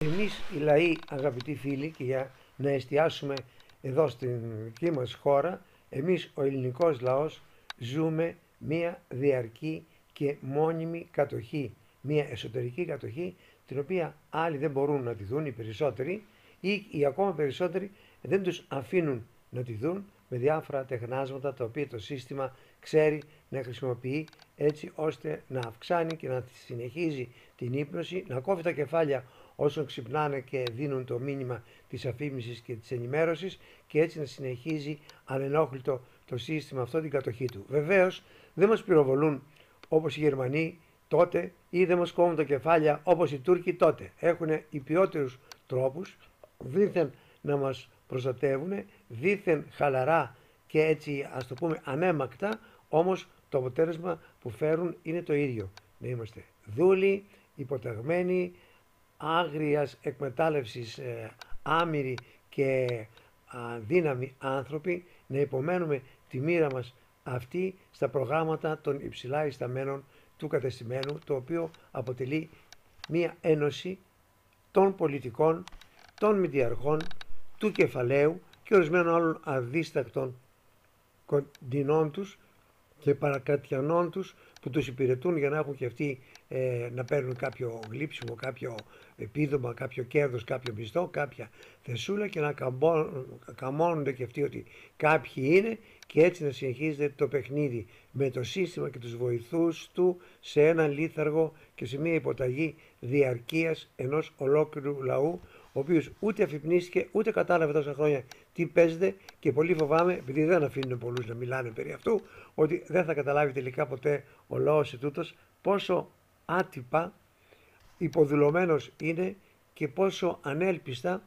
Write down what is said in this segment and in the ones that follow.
Εμείς οι λαοί, αγαπητοί φίλοι, και για να εστιάσουμε εδώ στην δική μας χώρα, εμείς ο ελληνικός λαός ζούμε μία διαρκή και μόνιμη κατοχή, μία εσωτερική κατοχή, την οποία άλλοι δεν μπορούν να τη δουν, οι περισσότεροι, ή οι ακόμα περισσότεροι δεν τους αφήνουν να τη δουν με διάφορα τεχνάσματα τα οποία το σύστημα ξέρει να χρησιμοποιεί έτσι ώστε να αυξάνει και να συνεχίζει την ύπνωση, να κόβει τα κεφάλια όσων ξυπνάνε και δίνουν το μήνυμα της αφήμισης και της ενημέρωσης και έτσι να συνεχίζει ανενόχλητο το σύστημα αυτό την κατοχή του. Βεβαίως δεν μας πυροβολούν όπως οι Γερμανοί τότε ή δεν μας κόβουν τα κεφάλια όπως οι Τούρκοι τότε. Έχουν υπιότερους τρόπους δήθεν να μας προστατεύουν, δήθεν χαλαρά και έτσι ας το πούμε ανέμακτα, όμως το αποτέλεσμα που φέρουν είναι το ίδιο. Να είμαστε δούλοι, υποταγμένοι, άγριας εκμετάλλευσης, άμυροι και δύναμοι άνθρωποι, να υπομένουμε τη μοίρα μας αυτή στα προγράμματα των υψηλά ισταμένων του κατεστημένου, το οποίο αποτελεί μία ένωση των πολιτικών, των μηντιαρχών, του κεφαλαίου και ορισμένων άλλων αδίστακτων κοντινών τους και παρακρατιανών τους που τους υπηρετούν για να έχουν και αυτοί να παίρνουν κάποιο γλύψιμο, κάποιο επίδομα, κάποιο κέρδος, κάποιο μισθό, κάποια θεσούλα και να καμώνονται και αυτοί ότι κάποιοι είναι και έτσι να συνεχίζεται το παιχνίδι με το σύστημα και τους βοηθούς του σε ένα λίθαργο και σε μια υποταγή διαρκείας ενός ολόκληρου λαού, ο οποίος ούτε αφυπνίστηκε ούτε κατάλαβε τόσα χρόνια τι παίζεται και πολύ φοβάμαι, επειδή δεν αφήνουν πολλούς να μιλάνε περί αυτού, ότι δεν θα καταλάβει τελικά ποτέ ο λαός ετούτος πόσο άτυπα υποδουλωμένος είναι και πόσο ανέλπιστα,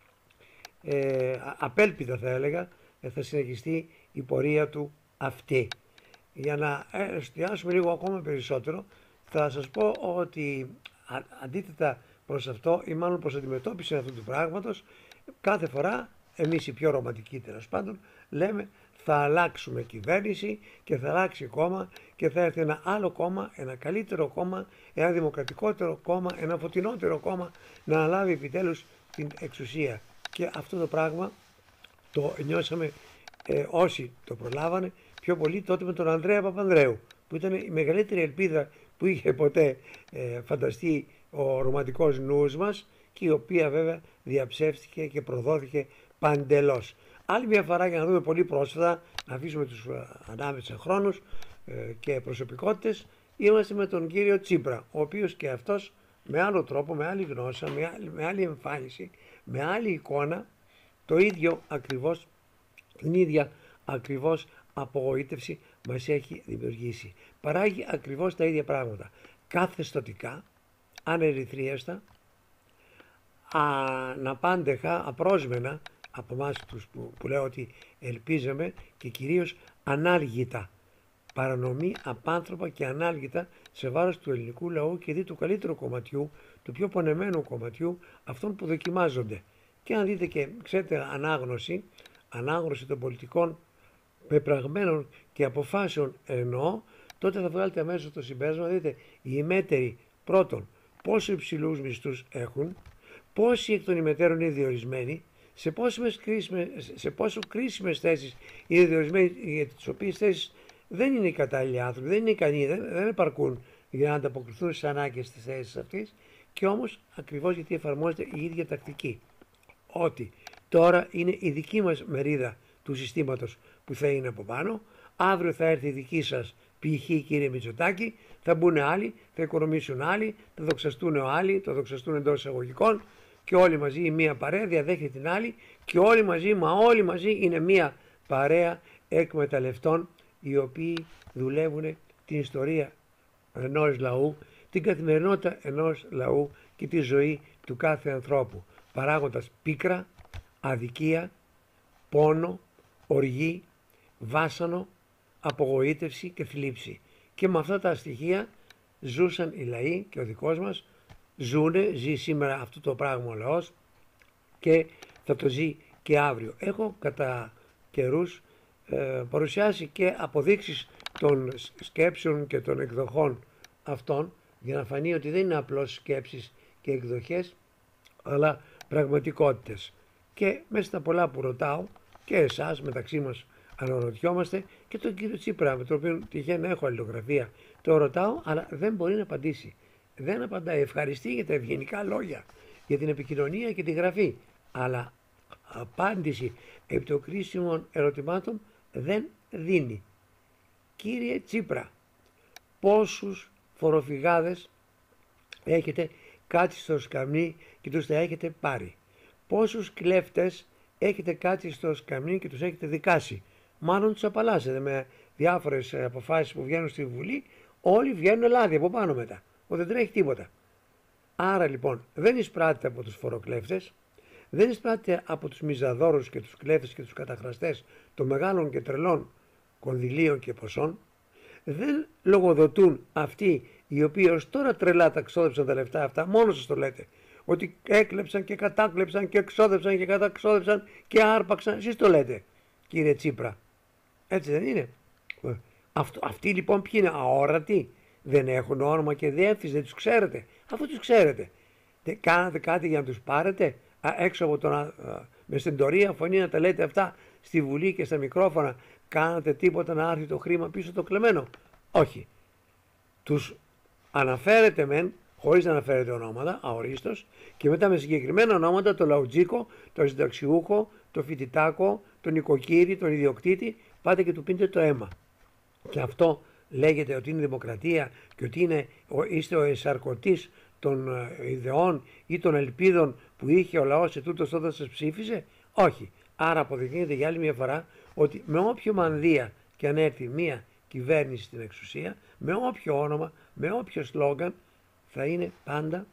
απέλπιδα θα έλεγα, θα συνεχιστεί η πορεία του αυτή. Για να εστιάσουμε λίγο ακόμα περισσότερο, θα σας πω ότι αντίθετα προς αυτό ή μάλλον προς αντιμετώπιση αυτού του πράγματος, κάθε φορά εμείς οι πιο ρομαντικοί τέλος πάντων λέμε θα αλλάξουμε κυβέρνηση και θα αλλάξει κόμμα και θα έρθει ένα άλλο κόμμα, ένα καλύτερο κόμμα, ένα δημοκρατικότερο κόμμα, ένα φωτεινότερο κόμμα να αναλάβει επιτέλους την εξουσία. Και αυτό το πράγμα το νιώσαμε όσοι το προλάβανε πιο πολύ τότε με τον Ανδρέα Παπανδρέου, που ήταν η μεγαλύτερη ελπίδα που είχε ποτέ φανταστεί ο ρομαντικός νους μας και η οποία βέβαια διαψεύστηκε και προδόθηκε παντελώς. Άλλη μια φορά, για να δούμε πολύ πρόσφατα, να αφήσουμε τους ανάμεσα χρόνους και προσωπικότητες, είμαστε με τον κύριο Τσίπρα, ο οποίος και αυτός με άλλο τρόπο, με άλλη γνώση, με άλλη εμφάνιση, με άλλη εικόνα, το ίδιο ακριβώς, την ίδια ακριβώς απογοήτευση μας έχει δημιουργήσει. Παράγει ακριβώς τα ίδια πράγματα. Καθεστωτικά, ανερυθρίαστα, αναπάντεχα, απρόσμενα από εμάς τους που λέω ότι ελπίζαμε και κυρίως ανάλγητα. Παρανομή απάνθρωπα και ανάλγητα σε βάρος του ελληνικού λαού και δι' του καλύτερου κομματιού, του πιο πονεμένου κομματιού, αυτών που δοκιμάζονται. Και αν δείτε και ξέρετε ανάγνωση των πολιτικών πεπραγμένων και αποφάσεων εννοώ, τότε θα βγάλετε αμέσως το συμπέρασμα, δείτε οι ημέτεροι πρώτον πόσο υψηλούς μισθούς έχουν, πόσοι εκ των ημετέρων είναι διορισμένοι, σε πόσο κρίσιμες θέσεις είναι διορισμένοι, για τις οποίες θέσεις δεν είναι οι κατάλληλοι άνθρωποι, δεν είναι ικανοί, δεν επαρκούν για να ανταποκριθούν στις ανάγκες της θέσης αυτής, και όμως ακριβώς γιατί εφαρμόζεται η ίδια τακτική. Ότι τώρα είναι η δική μας μερίδα του συστήματος που θα είναι από πάνω, αύριο θα έρθει η δική σας π.χ. κύριε Μητσοτάκη, θα μπουν άλλοι, θα οικονομήσουν άλλοι, θα δοξαστούν άλλοι, θα δοξαστούν εντός εισαγωγικών και όλοι μαζί η μία παρέα διαδέχεται την άλλη και όλοι μαζί, μα όλοι μαζί είναι μία παρέα εκμεταλλευτών οι οποίοι δουλεύουν την ιστορία ενός λαού, την καθημερινότητα ενός λαού και τη ζωή του κάθε ανθρώπου, παράγοντας πίκρα, αδικία, πόνο, οργή, βάσανο, απογοήτευση και θλίψη. Και με αυτά τα στοιχεία ζούσαν οι λαοί και ο δικός μας ζει σήμερα αυτό το πράγμα ο λαός και θα το ζει και αύριο. Έχω κατά καιρούς παρουσιάσει και αποδείξεις των σκέψεων και των εκδοχών αυτών για να φανεί ότι δεν είναι απλώς σκέψεις και εκδοχές, αλλά πραγματικότητες. Και μέσα στα πολλά που ρωτάω και εσάς μεταξύ μας αναρωτιόμαστε και τον κύριο Τσίπρα, με τον οποίο τυχαίνει να έχω αλληλογραφία, το ρωτάω αλλά δεν μπορεί να απαντήσει. Δεν απαντάει. Ευχαριστεί για τα ευγενικά λόγια, για την επικοινωνία και τη γραφή, αλλά απάντηση επί των κρίσιμων ερωτημάτων δεν δίνει. Κύριε Τσίπρα, πόσους φοροφυγάδες έχετε κάτσει στο σκαμνί και τους τα έχετε πάρει? Πόσους κλέφτες έχετε κάτσει στο σκαμνί και τους έχετε δικάσει? Μάλλον τους απαλλάσσετε με διάφορες αποφάσεις που βγαίνουν στη Βουλή. Όλοι βγαίνουν λάδι από πάνω μετά. Δεν τρέχει τίποτα. Άρα λοιπόν δεν εισπράττεται από τους φοροκλέφτες, δεν εισπράττεται από τους μιζαδόρους και τους κλέφτες και τους καταχραστές των μεγάλων και τρελών κονδυλίων και ποσών. Δεν λογοδοτούν αυτοί οι οποίοι ως τώρα τρελά τα ξόδεψαν τα λεφτά αυτά. Μόνο σας το λέτε. Ότι έκλεψαν και κατάκλεψαν και εξόδεψαν και καταξόδεψαν και άρπαξαν. Εσείς το λέτε, κύριε Τσίπρα. Έτσι δεν είναι? Αυτοί λοιπόν ποιοι είναι? Αόρατοι? Δεν έχουν όνομα και διεύθυνση? Δεν τους ξέρετε? Αφού τους ξέρετε, δεν κάνατε κάτι για να τους πάρετε? Έξω από τον με στεντορία φωνή να τα λέτε αυτά στη Βουλή και στα μικρόφωνα? Κάνατε τίποτα να έρθει το χρήμα πίσω το κλεμμένο? Όχι. Τους αναφέρετε μεν, χωρίς να αναφέρετε ονόματα, αορίστως, και μετά με συγκεκριμένα ονόματα, το λαουτζίκο, το συνταξιούχο, το φοιτητάκο, τον νοικοκύρη, τον ιδιοκτήτη, πάτε και του πίνετε το αίμα. Και αυτό λέγεται ότι είναι δημοκρατία και ότι είστε ο εσαρκωτής των ιδεών ή των ελπίδων που είχε ο λαός ετούτος όταν σας ψήφισε? Όχι. Άρα αποδεικνύεται για άλλη μια φορά ότι με όποιο μανδύα και αν έρθει μια κυβέρνηση στην εξουσία, με όποιο όνομα, με όποιο σλόγγαν, θα είναι πάντα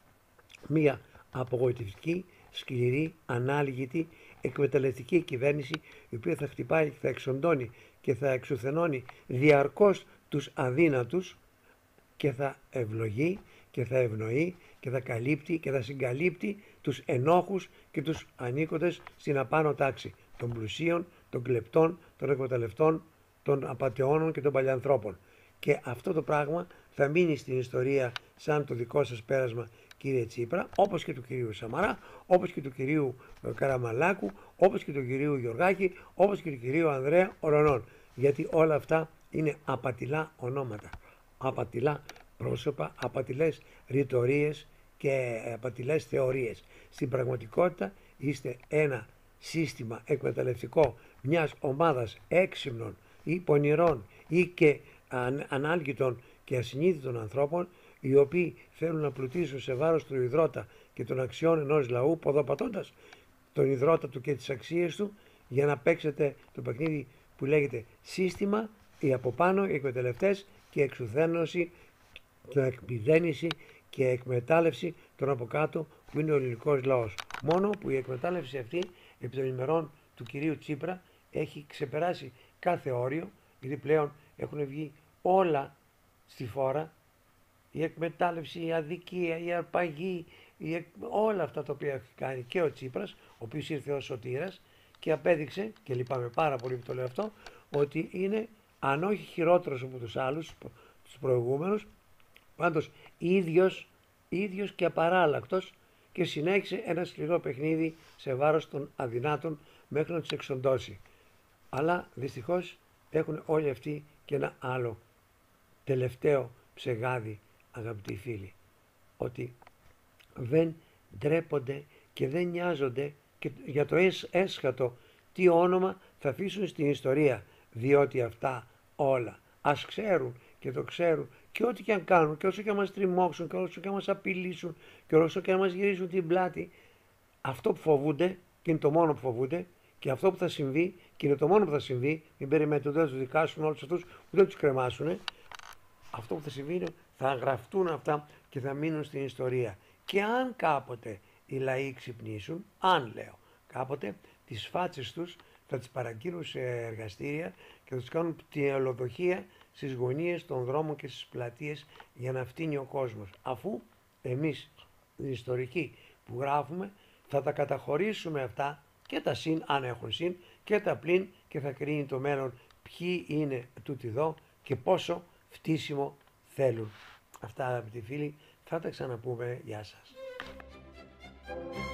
μια απογοητευτική, σκληρή, ανάλγητη, εκμεταλλευτική κυβέρνηση, η οποία θα χτυπάει και θα εξοντώνει και θα εξουθενώνει διαρκώς τους αδύνατους και θα ευλογεί και θα ευνοεί και θα καλύπτει και θα συγκαλύπτει τους ενόχους και τους ανήκοντες στην απάνω τάξη των πλουσίων, των κλεπτών, των εκμεταλλευτών, των απατεώνων και των παλιανθρώπων. Και αυτό το πράγμα θα μείνει στην ιστορία σαν το δικό σας πέρασμα, κύριε Τσίπρα, όπως και του κυρίου Σαμαρά, όπως και του κυρίου Καραμαλάκου, όπως και του κυρίου Γιωργάκη, όπως και του κυρίου Ανδρέα Ορονών. Γιατί όλα αυτά είναι απατηλά ονόματα, απατηλά πρόσωπα, απατηλές ρητορίες και απατηλές θεωρίες. Στην πραγματικότητα είστε ένα σύστημα εκμεταλλευτικό μιας ομάδας έξυπνων ή πονηρών ή και ανάλγητων και ασυνείδητων ανθρώπων, οι οποίοι θέλουν να πλουτίσουν σε βάρος του ιδρώτα και των αξιών ενός λαού, ποδοπατώντας τον ιδρώτα του και τις αξίες του, για να παίξετε το παιχνίδι που λέγεται σύστημα, οι από πάνω οι εκμεταλλευτές και εξουθένωση, εκμηδένιση και εκμετάλλευση των από κάτω που είναι ο ελληνικός λαός. Μόνο που η εκμετάλλευση αυτή επί των ημερών του κυρίου Τσίπρα έχει ξεπεράσει κάθε όριο, γιατί πλέον έχουν βγει όλα στη φόρα, η εκμετάλλευση, η αδικία, η αρπαγή, όλα αυτά τα οποία έχει κάνει και ο Τσίπρας, ο οποίος ήρθε ως σωτήρας και απέδειξε, και λυπάμαι πάρα πολύ που το λέω αυτό, ότι είναι αν όχι χειρότερος από τους άλλους, τους προηγούμενους, πάντως ίδιος και απαράλλακτος, και συνέχισε ένα σκληρό παιχνίδι σε βάρος των αδυνάτων μέχρι να τους εξοντώσει. Αλλά δυστυχώς έχουν όλοι αυτοί και ένα άλλο τελευταίο ψεγάδι, αγαπητοί φίλοι, ότι δεν ντρέπονται και δεν νοιάζονται και για το έσχατο τι όνομα θα αφήσουν στην ιστορία, διότι αυτά όλα ας ξέρουν και το ξέρουν, και ό,τι και αν κάνουν και όσο και αν μας τριμώξουν και όσο και αν μας απειλήσουν και όσο και αν μας γυρίσουν την πλάτη, αυτό που φοβούνται, και είναι το μόνο που φοβούνται, και αυτό που θα συμβεί, και είναι το μόνο που θα συμβεί, μην περιμένετε ούτε να τους δικάσουν όλους αυτούς, ούτε να τους κρεμάσουν, αυτό που θα συμβεί είναι θα γραφτούν αυτά και θα μείνουν στην ιστορία. Και αν κάποτε οι λαοί ξυπνήσουν, αν λέω κάποτε, τις φάτσες τους θα τις παραγγείλουν σε εργαστήρια και θα τους κάνουν πτυελοδοχεία στις γωνίες των δρόμων και στις πλατείες για να φτύνει ο κόσμος. Αφού εμείς οι ιστορικοί που γράφουμε θα τα καταχωρήσουμε αυτά, και τα συν αν έχουν συν και τα πλην, και θα κρίνει το μέλλον ποιοι είναι τούτοι εδώ και πόσο φτύσιμο θέλουν. Αυτά, αγαπητοί φίλοι, θα τα ξαναπούμε. Γεια σας.